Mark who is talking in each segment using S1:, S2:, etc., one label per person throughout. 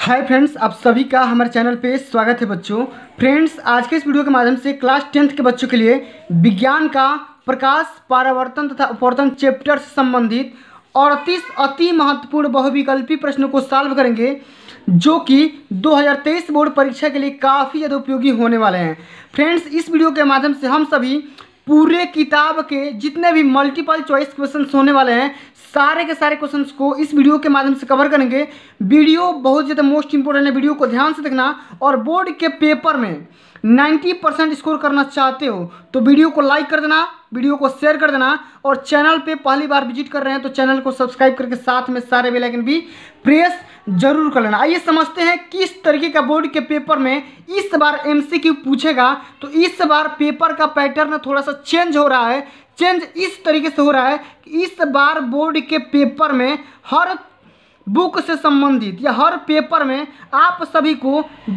S1: Hi friends, आप सभी का हमारे चैनल पे स्वागत है बच्चों। फ्रेंड्स, आज के इस वीडियो के माध्यम से क्लास 10th के बच्चों के लिए विज्ञान का प्रकाश, परावर्तन तथा अपवर्तन चैप्टर से संबंधित 38 अति महत्वपूर्ण बहुविकल्पी प्रश्नों को सॉल्व करेंगे, जो कि 2023 बोर्ड परीक्षा के लिए काफ़ी ज़्यादा उपयोगी होने वाले हैं। फ्रेंड्स, इस वीडियो के माध्यम से हम सभी पूरे किताब के जितने भी मल्टीपल चॉइस क्वेश्चंस होने वाले हैं, सारे के सारे क्वेश्चंस को इस वीडियो के माध्यम से कवर करेंगे। वीडियो बहुत ज़्यादा मोस्ट इंपॉर्टेंट है, वीडियो को ध्यान से देखना। और बोर्ड के पेपर में 90% स्कोर करना चाहते हो तो वीडियो को लाइक कर देना, वीडियो को शेयर कर देना, और चैनल पे पहली बार विजिट कर रहे हैं तो चैनल को सब्सक्राइब करके साथ में सारे बेल आइकन भी प्रेस जरूर कर लेना। आइए समझते हैं किस तरीके का बोर्ड के पेपर में इस बार एमसीक्यू पूछेगा। तो इस बार पेपर का पैटर्न थोड़ा सा चेंज हो रहा है। चेंज इस तरीके से हो रहा है कि इस बार बोर्ड के पेपर में हर बुक से संबंधित या हर पेपर में आप सभी को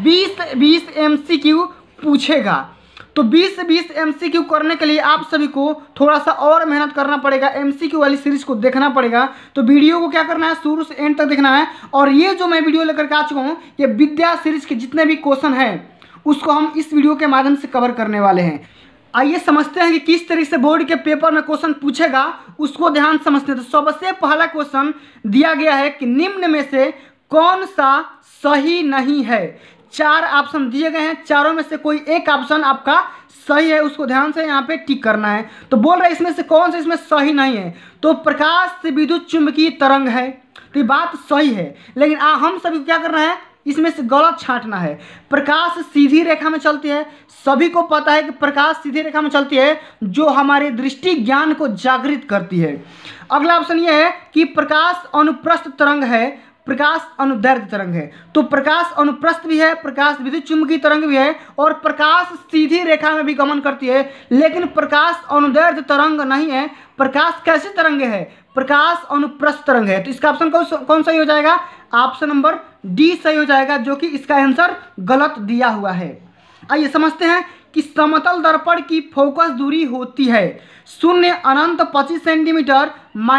S1: 20-20 एमसीक्यू पूछेगा। तो 20-20 एमसीक्यू करने के लिए आप सभी को थोड़ा सा और मेहनत करना पड़ेगा, एमसीक्यू वाली सीरीज को देखना पड़ेगा। तो वीडियो को क्या करना है, शुरू से एंड तक देखना है। और ये जो मैं वीडियो लेकर के आ चुका हूँ, ये विद्या सीरीज के जितने भी क्वेश्चन हैं उसको हम इस वीडियो के माध्यम से कवर करने वाले हैं। आइए समझते हैं कि किस तरीके से बोर्ड के पेपर में क्वेश्चन पूछेगा, उसको ध्यान समझते हैं। तो सबसे पहला क्वेश्चन दिया गया है कि निम्न में से कौन सा सही नहीं है। 4 ऑप्शन दिए गए हैं, चारों में से कोई एक ऑप्शन आपका सही है, उसको ध्यान से यहाँ पे टिक करना है। तो बोल रहे हैं इसमें से कौन सा इसमें सही नहीं है। तो प्रकाश से विद्युत चुंबकीय तरंग है, तो ये बात सही है। लेकिन हम सभी को क्या करना है, इसमें से गलत छांटना है। प्रकाश सीधी रेखा में चलती है, सभी को पता है कि प्रकाश सीधी रेखा में चलती है, जो हमारे दृष्टि ज्ञान को जागृत करती है। अगला ऑप्शन यह है कि प्रकाश अनुप्रस्थ तरंग है, प्रकाश अनुदैर्ध्य तरंग है। तो प्रकाश अनुप्रस्थ भी है, प्रकाश विद्युत चुंबकीय तरंग भी है, और प्रकाश सीधी रेखा में भी गमन करती है। लेकिन प्रकाश अनुदैर्ध्य तरंग नहीं है। प्रकाश कैसी तरंग है, प्रकाश अनुप्रस्थ तरंग है। तो इसका ऑप्शन कौन सही हो जाएगा, ऑप्शन नंबर डी सही हो जाएगा, जो कि इसका आंसर गलत दिया हुआ है। आइए समझते हैं कि समतल दर्पण की फोकस दूरी होती है 0 अनंत 25 सेंटीमीटर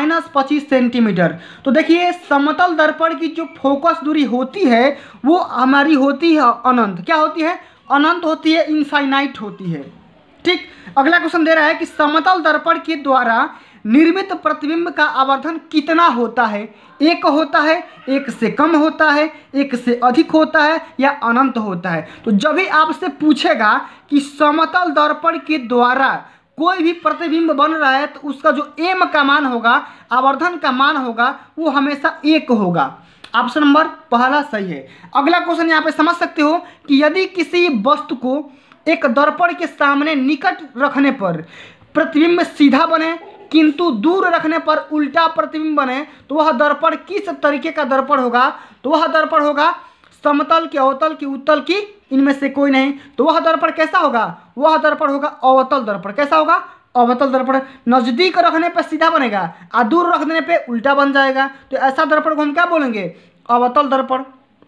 S1: -25 सेंटीमीटर। तो देखिए, समतल दर्पण की जो फोकस दूरी होती है वो हमारी होती है अनंत। क्या होती है, अनंत होती है, इनफाइनाइट होती है। ठीक। अगला क्वेश्चन दे रहा है कि समतल दर्पण के द्वारा निर्मित प्रतिबिंब का आवर्धन कितना होता है। 1 होता है, 1 से कम होता है, 1 से अधिक होता है, या अनंत होता है। तो जब भी आपसे पूछेगा कि समतल दर्पण के द्वारा कोई भी प्रतिबिंब बन रहा है, तो उसका जो एम का मान होगा, आवर्धन का मान होगा, वो हमेशा 1 होगा। ऑप्शन नंबर पहला सही है। अगला क्वेश्चन यहाँ पे समझ सकते हो कि यदि किसी वस्तु को एक दर्पण के सामने निकट रखने पर प्रतिबिंब सीधा बने, किंतु दूर रखने पर उल्टा प्रतिबिंब बने, तो वह दर्पण किस तरीके का दर्पण होगा। तो वह दर्पण होगा समतल की, अवतल की, उत्तल की, इनमें से कोई नहीं। तो वह दर्पण कैसा होगा, वह दर्पण होगा अवतल दर्पण। कैसा होगा, अवतल दर्पण। नजदीक रखने पर सीधा बनेगा और दूर रखने पे उल्टा बन जाएगा। तो ऐसा दर्पण को हम क्या बोलेंगे, अवतल दर्पण।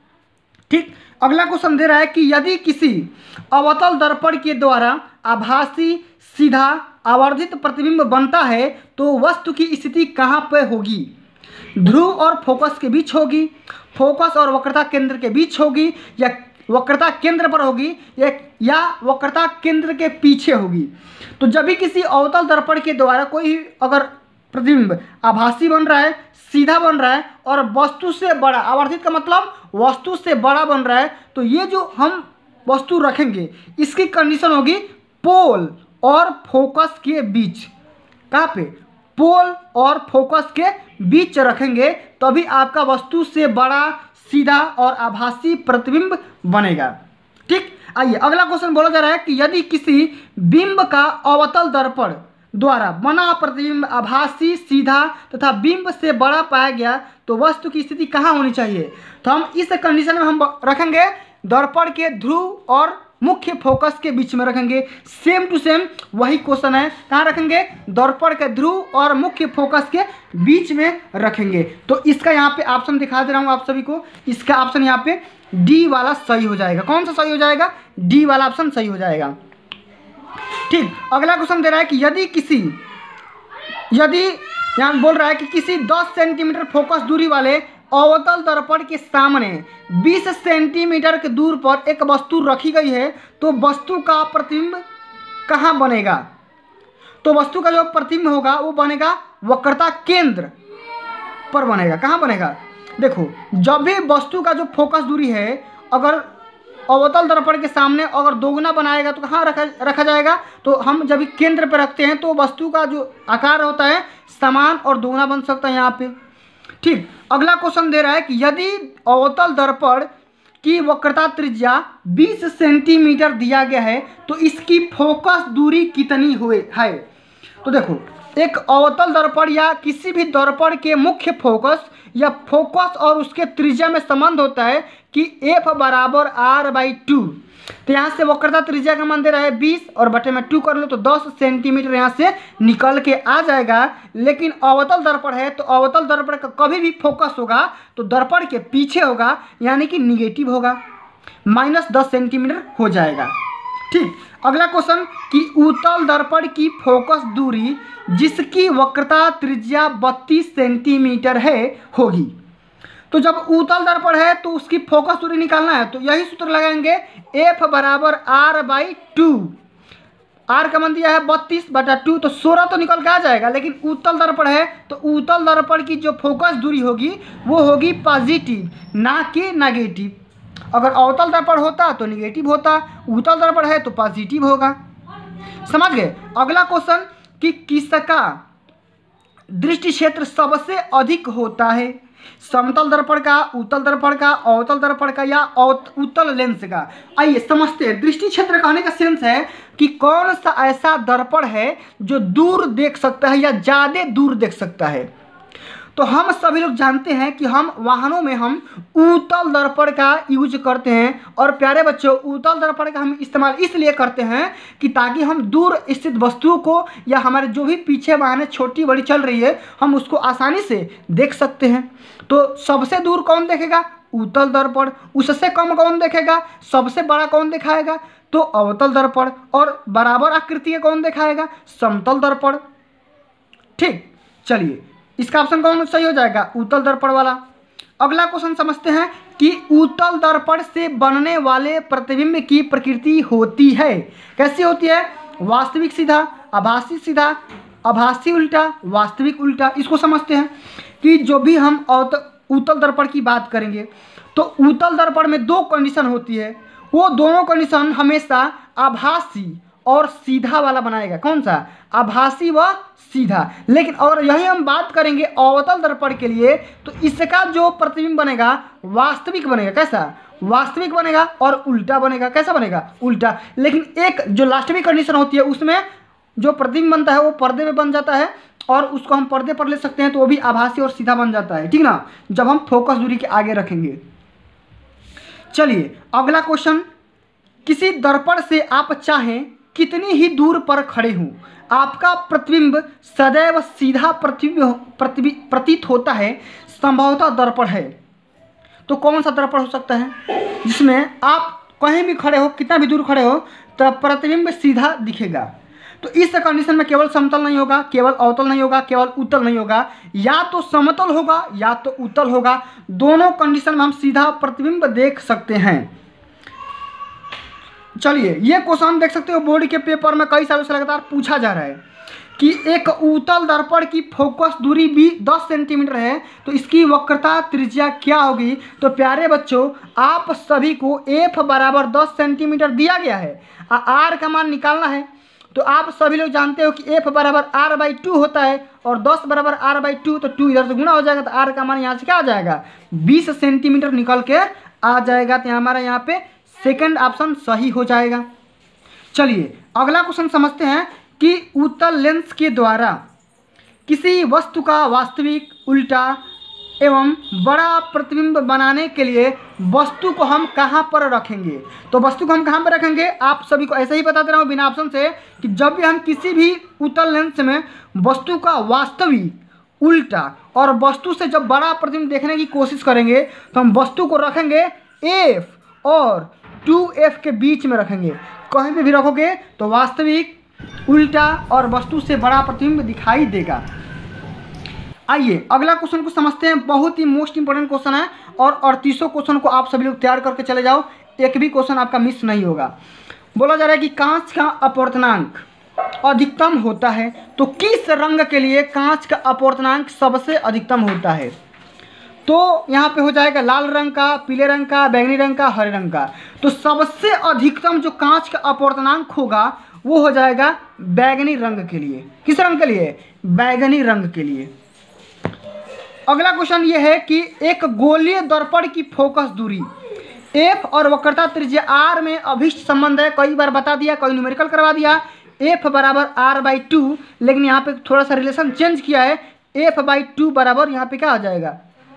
S1: ठीक। अगला क्वेश्चन दे रहा है कि यदि किसी अवतल दर्पण के द्वारा आभासी सीधा आवर्धित प्रतिबिंब बनता है, तो वस्तु की स्थिति कहाँ पर होगी। ध्रुव और फोकस के बीच होगी, फोकस और वक्रता केंद्र के बीच होगी, या वक्रता केंद्र पर होगी, या वक्रता केंद्र के पीछे होगी। तो जब भी किसी अवतल दर्पण के द्वारा कोई अगर प्रतिबिंब आभासी बन रहा है, सीधा बन रहा है, और वस्तु से बड़ा, आवर्धित का मतलब वस्तु से बड़ा बन रहा है, तो ये जो हम वस्तु रखेंगे इसकी कंडीशन होगी पोल और फोकस के बीच। कहाँ पे, पोल और फोकस के बीच रखेंगे, तभी आपका वस्तु से बड़ा, सीधा और आभासी प्रतिबिंब बनेगा। ठीक। आइए अगला क्वेश्चन बोला जा रहा है कि यदि किसी बिंब का अवतल दर्पण द्वारा बना प्रतिबिंब आभासी, सीधा तथा बिंब से बड़ा पाया गया, तो वस्तु की स्थिति कहाँ होनी चाहिए। तो हम इस कंडीशन में हम रखेंगे दर्पण के ध्रुव और मुख्य फोकस के बीच में रखेंगे। सेम टू सेम वही क्वेश्चन है, कहाँ रखेंगे, दर्पण के ध्रुव और मुख्य फोकस के बीच में रखेंगे। तो इसका यहाँ पे ऑप्शन दिखा दे रहा हूँ आप सभी को। इसका ऑप्शन यहाँ पे डी वाला सही हो जाएगा। कौन सा सही हो जाएगा, डी वाला ऑप्शन सही हो जाएगा। ठीक। अगला क्वेश्चन दे रहा है कि यदि यहाँ बोल रहा है कि किसी 10 सेंटीमीटर फोकस दूरी वाले अवतल दर्पण के सामने 20 सेंटीमीटर के दूर पर एक वस्तु रखी गई है तो वस्तु का प्रतिबिंब कहाँ बनेगा? तो वस्तु का जो प्रतिबिंब होगा वो बनेगा वक्रता केंद्र पर बनेगा। कहाँ बनेगा? देखो, जब भी वस्तु का जो फोकस दूरी है अगर अवतल दर्पण के सामने अगर दोगुना बनाएगा तो कहाँ रखा जाएगा? तो हम जब केंद्र पर रखते हैं तो वस्तु का जो आकार होता है समान और दोगुना बन सकता है यहाँ पे। ठीक, अगला क्वेश्चन दे रहा है कि यदि अवतल दर्पण की वक्रता त्रिज्या 20 सेंटीमीटर दिया गया है तो इसकी फोकस दूरी कितनी है? तो देखो, एक अवतल दर्पण या किसी भी दर्पण के मुख्य फोकस या फोकस और उसके त्रिज्या में संबंध होता है कि F बराबर R/2। तो यहाँ से वक्रता त्रिज्या का मान दे रहा है 20 और बटे में 2 कर लो तो 10 सेंटीमीटर यहाँ से निकल के आ जाएगा। लेकिन अवतल दर्पण है तो अवतल दर्पण का कभी भी फोकस होगा तो दर्पण के पीछे होगा, यानी कि निगेटिव होगा, -10 सेंटीमीटर हो जाएगा। ठीक, अगला क्वेश्चन कि उत्तल दर्पण की फोकस दूरी जिसकी वक्रता त्रिज्या 32 सेंटीमीटर है होगी। तो जब उत्तल दर्पण है तो उसकी फोकस दूरी निकालना है तो यही सूत्र लगाएंगे, F बराबर R/2। R का मान दिया है 32/2 तो 16 तो निकल के आ जाएगा। लेकिन उत्तल दर्पण है तो उत्तल दर्पण की जो फोकस दूरी होगी वो होगी पॉजिटिव, ना कि नेगेटिव। अगर अवतल दर्पण होता तो नेगेटिव होता, उत्तल दर्पण है तो पॉजिटिव होगा। समझ गए? अगला क्वेश्चन कि किसका दृष्टि क्षेत्र सबसे अधिक होता है? समतल दर्पण का, उत्तल दर्पण का, अवतल दर्पण का या उत्तल लेंस का? आइए समझते हैं। दृष्टि क्षेत्र कहने का सेंस है कि कौन सा ऐसा दर्पण है जो दूर देख सकता है या ज़्यादा दूर देख सकता है। तो हम सभी लोग जानते हैं कि हम वाहनों में हम उत्तल दर्पण का यूज करते हैं। और प्यारे बच्चों, उत्तल दर्पण का हम इस्तेमाल इसलिए करते हैं कि ताकि हम दूर स्थित वस्तुओं को या हमारे जो भी पीछे वाहनें छोटी बड़ी चल रही है हम उसको आसानी से देख सकते हैं। तो सबसे दूर कौन देखेगा? उत्तल दर्पण। उससे कम कौन देखेगा? सबसे बड़ा कौन दिखाएगा? तो अवतल दर्पण। और बराबर आकृति का कौन दिखाएगा? समतल दर्पण। ठीक, चलिए इसका ऑप्शन कौन सही हो जाएगा? उत्तल दर्पण वाला। अगला क्वेश्चन समझते हैं कि उत्तल दर्पण से बनने वाले प्रतिबिंब की प्रकृति होती है। कैसी होती है? वास्तविक सीधा, आभासी सीधा, आभासी उल्टा, वास्तविक उल्टा। इसको समझते हैं कि जो भी हम उत्तल दर्पण की बात करेंगे तो उत्तल दर्पण में 2 कंडीशन होती है। वो दोनों कंडीशन हमेशा आभासी और सीधा वाला बनाएगा। कौन सा? आभासी व सीधा। लेकिन और यही हम बात करेंगे अवतल दर्पण के लिए तो इसका जो प्रतिबिंब बनेगा वास्तविक बनेगा। कैसा? वास्तविक बनेगा और उल्टा बनेगा। कैसा बनेगा? उल्टा। लेकिन एक जो लास्ट में कंडीशन होती है उसमें जो प्रतिबिंब बनता है वो पर्दे में बन जाता है और उसको हम पर्दे पर ले सकते हैं तो वो भी आभासी और सीधा बन जाता है। ठीक ना, जब हम फोकस दूरी के आगे रखेंगे। चलिए अगला क्वेश्चन, किसी दर्पण से आप चाहें कितनी ही दूर पर खड़े हों आपका प्रतिबिंब सदैव सीधा प्रतीत होता है, संभवतः दर्पण है। तो कौन सा दर्पण हो सकता है जिसमें आप कहीं भी खड़े हो, कितना भी दूर खड़े हो तो प्रतिबिंब सीधा दिखेगा? तो इस कंडीशन में केवल समतल नहीं होगा, केवल अवतल नहीं होगा, केवल उत्तल नहीं होगा, या तो समतल होगा या तो उत्तल होगा। दोनों कंडीशन में हम सीधा प्रतिबिंब देख सकते हैं। चलिए ये क्वेश्चन देख सकते हो बोर्ड के पेपर में कई सालों से लगातार पूछा जा रहा है कि एक उत्तल दर्पण की फोकस दूरी भी 10 सेंटीमीटर है तो इसकी वक्रता त्रिज्या क्या होगी? तो प्यारे बच्चों, आप सभी को F बराबर 10 सेंटीमीटर दिया गया है, R का मान निकालना है। तो आप सभी लोग जानते हो कि F बराबर R/2 होता है और 10 बराबर R/2 तो 2 इधर से गुना हो जाएगा तो R का मान यहाँ से क्या आ जाएगा? 20 सेंटीमीटर निकल के आ जाएगा। तो हमारा यहाँ पे सेकंड ऑप्शन सही हो जाएगा। चलिए अगला क्वेश्चन समझते हैं कि उत्तल लेंस के द्वारा किसी वस्तु का वास्तविक, उल्टा एवं बड़ा प्रतिबिंब बनाने के लिए वस्तु को हम कहाँ पर रखेंगे? तो वस्तु को हम कहाँ पर रखेंगे आप सभी को ऐसे ही बता दे रहा हूँ बिना ऑप्शन से कि जब भी हम किसी भी उत्तल लेंस में वस्तु का वास्तविक, उल्टा और वस्तु से जब बड़ा प्रतिबिंब देखने की कोशिश करेंगे तो हम वस्तु को रखेंगे F और 2F के बीच में रखेंगे। कहीं पे भी रखोगे तो वास्तविक, उल्टा और वस्तु से बड़ा प्रतिबिंब दिखाई देगा। आइए अगला क्वेश्चन को समझते हैं। बहुत ही मोस्ट इंपॉर्टेंट क्वेश्चन है और 38 क्वेश्चन को आप सभी लोग तैयार करके चले जाओ, एक भी क्वेश्चन आपका मिस नहीं होगा। बोला जा रहा है कि कांच का अपवर्तनांक अधिकतम होता है, तो किस रंग के लिए कांच का अपवर्तनांक सबसे अधिकतम होता है? तो यहाँ पे हो जाएगा लाल रंग का, पीले रंग का, बैंगनी रंग का, हरे रंग का। तो सबसे अधिकतम जो कांच का अपवर्तनांक होगा वो हो जाएगा बैंगनी रंग के लिए। किस रंग के लिए? बैंगनी रंग के लिए। अगला क्वेश्चन ये है कि एक गोलीय दर्पण की फोकस दूरी f और वक्रता त्रिज्या r में अभिष्ट संबंध है। कई बार बता दिया, कई न्यूमेरिकल करवा दिया। f बराबर r/2, लेकिन यहाँ पे थोड़ा सा रिलेशन चेंज किया है। f/2 बराबर यहाँ पे क्या आ जाएगा?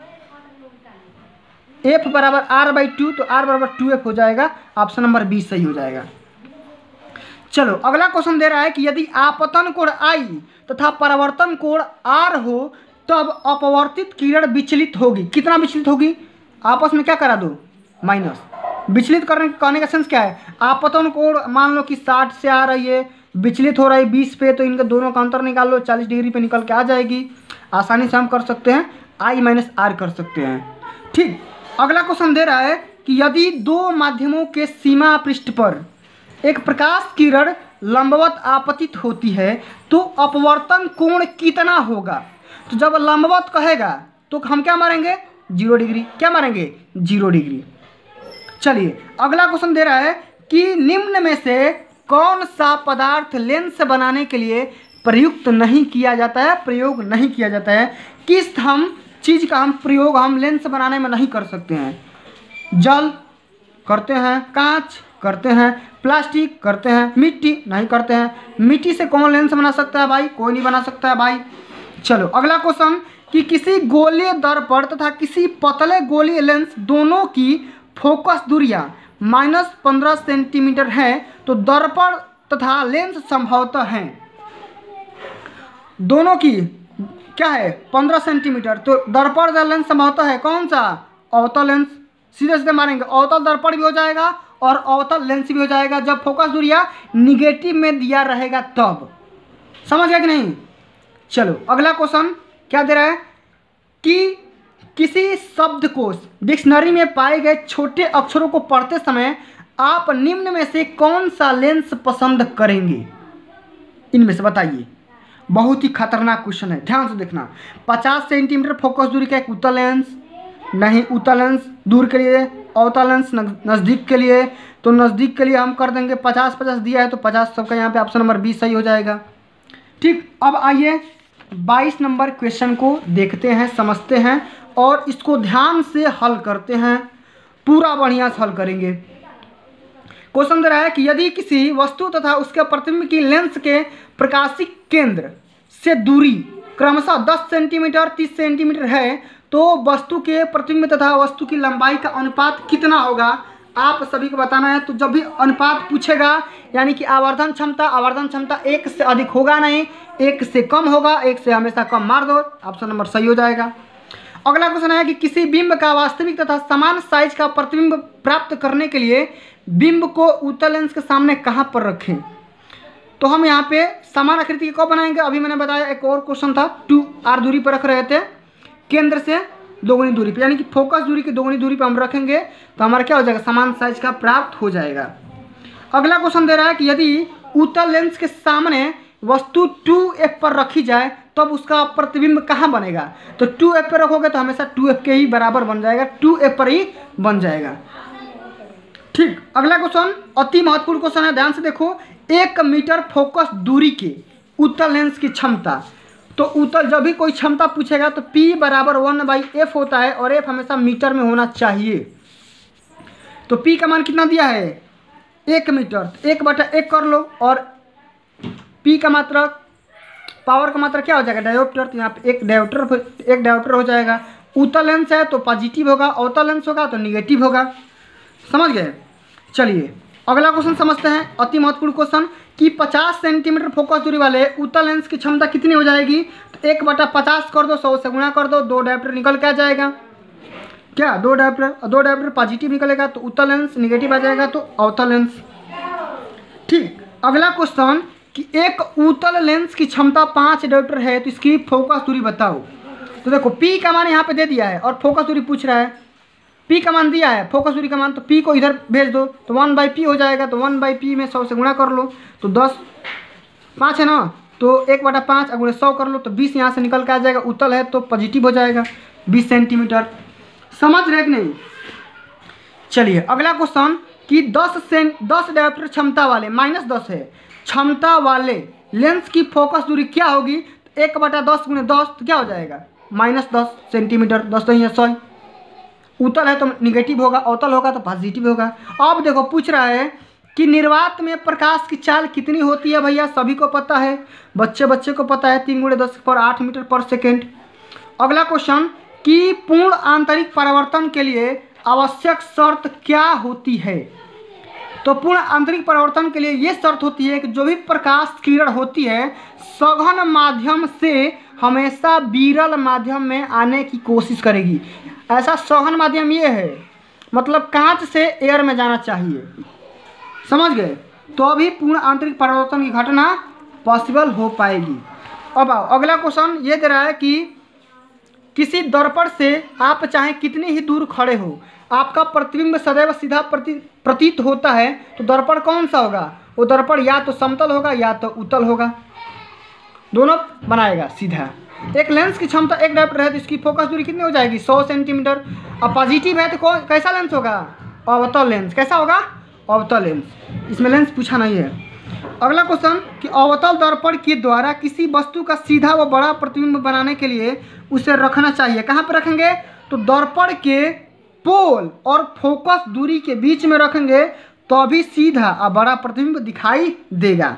S1: f बराबर r/2, तो r बराबर 2f हो जाएगा। ऑप्शन नंबर 20 सही हो जाएगा। चलो अगला क्वेश्चन दे रहा है कि यदि आपतन कोण I तथा परावर्तन कोण R हो तब अपवर्तित किरण विचलित होगी। कितना विचलित होगी? आपस में क्या करा दो? माइनस। विचलित करने का सेंस क्या है? आपतन कोण मान लो कि 60 से आ रही है, विचलित हो रहा है 20 पे, तो इनके दोनों का अंतर निकाल लो, 40 डिग्री पे निकल के आ जाएगी। आसानी से हम कर सकते हैं, I - R कर सकते हैं। ठीक, अगला क्वेश्चन दे रहा है कि यदि दो माध्यमों के सीमा पृष्ठ पर एक प्रकाश किरण लंबवत आपतित होती है तो अपवर्तन कोण कितना होगा? तो जब लंबवत कहेगा तो हम क्या मारेंगे? 0 डिग्री। क्या मारेंगे? 0 डिग्री। चलिए अगला क्वेश्चन दे रहा है कि निम्न में से कौन सा पदार्थ लेंस बनाने के लिए प्रयुक्त नहीं किया जाता है, प्रयोग नहीं किया जाता है? किस चीज़ का प्रयोग हम लेंस बनाने में नहीं कर सकते हैं? जल करते हैं, कांच करते हैं, प्लास्टिक करते हैं, मिट्टी नहीं करते हैं। मिट्टी से कौन लेंस बना सकता है भाई? कोई नहीं बना सकता है भाई। चलो अगला क्वेश्चन कि किसी गोलीय दर्पण तथा किसी पतले गोलीय लेंस दोनों की फोकस दूरियां -15 सेंटीमीटर है, तो दर्पण तथा लेंस संभवतः हैं दोनों की क्या है? 15 सेंटीमीटर। तो दर्पण या लेंस संभवतः है कौन सा? अवतल लेंस। सीधे सीधे मारेंगे, अवतल दर्पण भी हो जाएगा और अवतल लेंस भी हो जाएगा जब फोकस दूरिया निगेटिव में दिया रहेगा तब। समझ गया कि नहीं? चलो अगला क्वेश्चन क्या दे रहा है कि किसी शब्दकोश डिक्शनरी में पाए गए छोटे अक्षरों को पढ़ते समय आप निम्न में से कौन सा लेंस पसंद करेंगे? इनमें से बताइए। बहुत ही खतरनाक क्वेश्चन है, ध्यान से देखना। 50 सेंटीमीटर फोकस दूरी का एक उत्तल लेंस, नहीं उत्तल लेंस दूर के लिए, अवतल लेंस नज़दीक के लिए। तो नज़दीक के लिए हम कर देंगे 50-50 दिया है तो 50 सबका यहाँ पे ऑप्शन नंबर 20 सही हो जाएगा। ठीक, अब आइए 22 नंबर क्वेश्चन को देखते हैं, समझते हैं और इसको ध्यान से हल करते हैं, पूरा बढ़िया से हल करेंगे। क्वेश्चन दे रहा है कि यदि किसी वस्तु तथा उसके प्रतिबिंब की लेंस के प्रकाशिक केंद्र से दूरी क्रमशः 10 सेंटीमीटर 30 सेंटीमीटर है तो वस्तु के प्रतिबिंब तथा वस्तु की लंबाई का अनुपात कितना होगा? आप सभी को बताना है। तो जब भी अनुपात पूछेगा यानी कि आवर्धन क्षमता 1 से अधिक होगा नहीं, 1 से कम होगा, 1 से हमेशा कम मार दो, ऑप्शन नंबर सही हो जाएगा। अगला क्वेश्चन है कि किसी बिंब का वास्तविक तथा समान साइज का प्रतिबिंब प्राप्त करने के लिए बिंब को उत्तल लेंस के सामने कहाँ पर रखें? तो हम यहाँ पे समान आकृति कब बनाएंगे? अभी मैंने बताया एक और क्वेश्चन था, 2r दूरी पर रख रहे थे, केंद्र से दोगुनी दूरी पे, यानी कि फोकस दूरी की दोगुनी दूरी पे हम रखेंगे तो हमारा क्या हो जाएगा? समान साइज का प्राप्त हो जाएगा। अगला क्वेश्चन दे रहा है कि यदि उत्तल लेंस के सामने वस्तु 2f पर रखी जाए तब उसका प्रतिबिंब कहाँ बनेगा? तो 2f पर रखोगे तो हमेशा 2f के ही बराबर बन जाएगा, 2f पर ही बन जाएगा। ठीक, अगला क्वेश्चन अति महत्वपूर्ण क्वेश्चन है, ध्यान से देखो। 1 मीटर फोकस दूरी के उत्तल लेंस की क्षमता, तो उत्तल जब भी कोई क्षमता पूछेगा तो P बराबर 1/f होता है और f हमेशा मीटर में होना चाहिए। तो P का मान कितना दिया है? 1 मीटर, 1/1 कर लो और P का मात्रा पावर का मात्रा क्या हो जाएगा? डायोप्टर। तो यहाँ पे एक डायोप्टर हो जाएगा। उत्तल लेंस है तो पॉजिटिव होगा, अवतल लेंस होगा तो निगेटिव होगा। समझ गए? चलिए अगला क्वेश्चन समझते हैं, अति महत्वपूर्ण क्वेश्चन कि 50 सेंटीमीटर फोकस दूरी वाले उत्तल लेंस की क्षमता कितनी हो जाएगी? तो 1/50 कर दो, 100 से गुणा कर दो, 2 डायोप्टर निकल के आ जाएगा। क्या? 2 डायोप्टर पॉजिटिव निकलेगा तो उत्तल लेंस, निगेटिव आ जाएगा तो अवतल लेंस। ठीक, अगला क्वेश्चन कि एक उत्तल लेंस की क्षमता 5 डायोप्टर है तो इसकी फोकस दूरी बताओ। तो देखो P का मान यहाँ पे दे दिया है और फोकस दूरी पूछ रहा है। P का मान दिया है, फोकस दूरी का मान, तो P को इधर भेज दो तो 1/P हो जाएगा। तो 1/P में 100 से गुणा कर लो तो 10, 5 है ना, तो 1/5 अगुणे 100 कर लो तो 20 यहाँ से निकल के आ जाएगा। उत्तल है तो पॉजिटिव हो जाएगा 20 सेंटीमीटर। समझ रहे कि नहीं? चलिए अगला क्वेश्चन कि 10 डायोप्टर क्षमता वाले, -10 है क्षमता वाले लेंस की फोकस दूरी क्या होगी? 1/10 × 10 तो क्या हो जाएगा? -10 सेंटीमीटर। 10 तो 100। उत्तल है तो निगेटिव होगा, अवतल होगा तो पॉजिटिव होगा। अब देखो पूछ रहा है कि निर्वात में प्रकाश की चाल कितनी होती है? भैया सभी को पता है, बच्चे को पता है, 3 × 10⁸ मीटर पर सेकेंड। अगला क्वेश्चन कि पूर्ण आंतरिक परावर्तन के लिए आवश्यक शर्त क्या होती है? तो पूर्ण आंतरिक परावर्तन के लिए ये शर्त होती है कि जो भी प्रकाश किरण होती है सघन माध्यम से हमेशा विरल माध्यम में आने की कोशिश करेगी। ऐसा सघन माध्यम ये है, मतलब कांच से एयर में जाना चाहिए। समझ गए? तो अभी पूर्ण आंतरिक परावर्तन की घटना पॉसिबल हो पाएगी। अब आओ अगला क्वेश्चन ये दे रहा है कि किसी दर्पण से आप चाहे कितनी ही दूर खड़े हो आपका प्रतिबिंब सदैव सीधा प्रतीत होता है, तो दर्पण कौन सा होगा? वो दर्पण या तो समतल होगा या तो उत्तल होगा, दोनों बनाएगा सीधा। एक लेंस की क्षमता 1 डायोप्टर है तो इसकी फोकस दूरी कितनी हो जाएगी? 100 सेंटीमीटर। अब पॉजिटिव है तो कैसा लेंस होगा? अवतल लेंस। कैसा होगा? अवतल लेंस। इसमें लेंस पूछा नहीं है। अगला क्वेश्चन कि अवतल दर्पण के द्वारा किसी वस्तु का सीधा व बड़ा प्रतिबिंब बनाने के लिए उसे रखना चाहिए। कहाँ पर रखेंगे? तो दर्पण के पोल और फोकस दूरी के बीच में रखेंगे तो अभी सीधा और बड़ा प्रतिबिंब दिखाई देगा।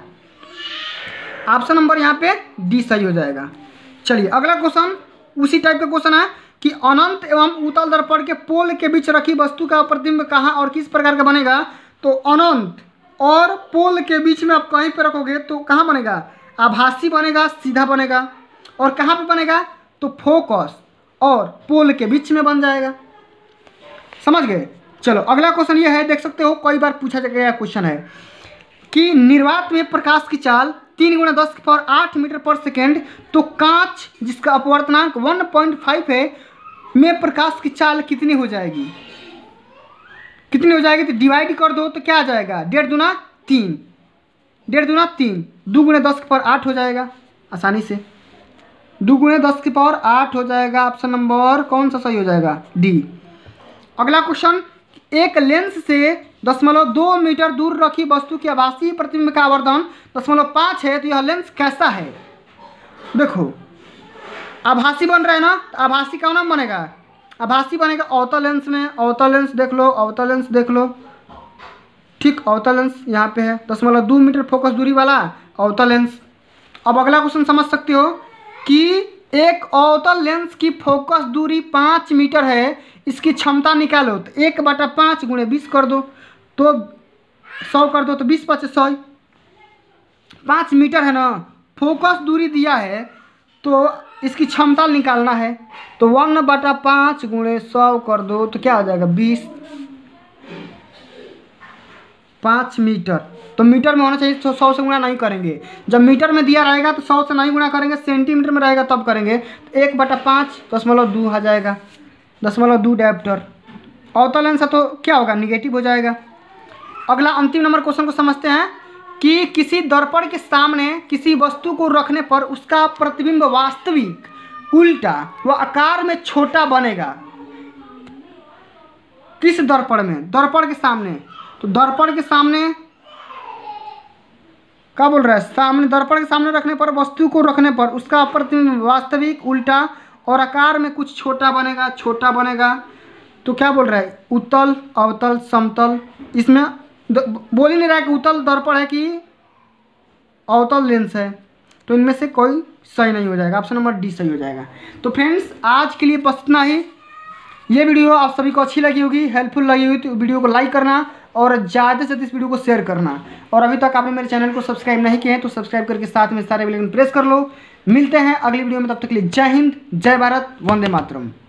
S1: ऑप्शन नंबर यहाँ पे डी सही हो जाएगा। चलिए अगला क्वेश्चन उसी टाइप का क्वेश्चन है कि अनंत एवं उत्तल दर्पण के पोल के बीच रखी वस्तु का प्रतिबिंब कहाँ और किस प्रकार का बनेगा? तो अनंत और पोल के बीच में आप कहीं पर रखोगे तो कहाँ बनेगा? आभासी बनेगा, सीधा बनेगा। और कहाँ पे बनेगा? तो फोकस और पोल के बीच में बन जाएगा। समझ गए? चलो अगला क्वेश्चन ये है, देख सकते हो कई बार पूछा गया क्वेश्चन है कि निर्वात में प्रकाश की चाल 3 × 10⁸ मीटर पर सेकेंड, तो कांच जिसका अपवर्तनांक 1.5 है में प्रकाश की चाल कितनी हो जाएगी? कितनी हो जाएगी? तो डिवाइड कर दो तो क्या आ जाएगा? 1.5 × 3, 1.5 × 3, 2 × 10⁸ हो जाएगा आसानी से। 2 × 10⁸ हो जाएगा। ऑप्शन नंबर कौन सा सही हो जाएगा? डी। अगला क्वेश्चन, एक लेंस से 0.2 मीटर दूर रखी वस्तु की आभासी प्रतिबिंब का आवर्धन 0.5 है तो यह लेंस कैसा है? देखो आभासी बन रहा है ना, तो आभासी का नाम बनेगा, आभासी बनेगा अवतल लेंस में। अवतल लेंस देख लो, अवतल लेंस देख लो, ठीक। अवतल लेंस यहाँ पे है 0.2 मीटर फोकस दूरी वाला अवतल लेंस। अब अगला क्वेश्चन समझ सकते हो कि एक अवतल लेंस की फोकस दूरी 5 मीटर है, इसकी क्षमता निकालो। तो 1/5 × 20 कर दो तो 100 कर दो तो 20 × 5 = 100। 5 मीटर है ना, फोकस दूरी दिया है तो इसकी क्षमता निकालना है। तो 1/5 × 100 कर दो तो क्या हो जाएगा? 20। 5 मीटर तो मीटर में होना चाहिए, तो 100 से गुणा नहीं करेंगे। जब मीटर में दिया रहेगा तो 100 से नहीं गुणा करेंगे, सेंटीमीटर में रहेगा तब करेंगे। तो 1/5 0.2 आ जाएगा, 0.2 डायोप्टर। अवतल लेंस है तो क्या होगा? निगेटिव हो जाएगा। अगला अंतिम नंबर क्वेश्चन को समझते हैं कि किसी दर्पण के सामने किसी वस्तु को रखने पर उसका प्रतिबिंब वास्तविक, उल्टा व आकार में छोटा बनेगा। किस दर्पण में? दर्पण के सामने। तो दर्पण के सामने क्या बोल रहा है? सामने, दर्पण के सामने रखने पर, वस्तु को रखने पर उसका प्रतिबिंब वास्तविक, उल्टा और आकार में कुछ छोटा बनेगा, छोटा बनेगा। तो क्या बोल रहा है? उत्तल, अवतल, समतल। इसमें बोल ही नहीं रहा है कि उत्तल दर्पण है कि अवतल लेंस है, तो इनमें से कोई सही नहीं हो जाएगा। ऑप्शन नंबर डी सही हो जाएगा। तो फ्रेंड्स आज के लिए बस इतना ही। ये वीडियो आप सभी को अच्छी लगी होगी, हेल्पफुल लगी हुई तो वीडियो को लाइक करना और ज़्यादा से इस वीडियो को शेयर करना। और अभी तक आपने मेरे चैनल को सब्सक्राइब नहीं किए हैं तो सब्सक्राइब करके साथ में सारे बेल आइकन प्रेस कर लो। मिलते हैं अगली वीडियो में, तब तक के लिए जय हिंद, जय भारत, वंदे मातरम।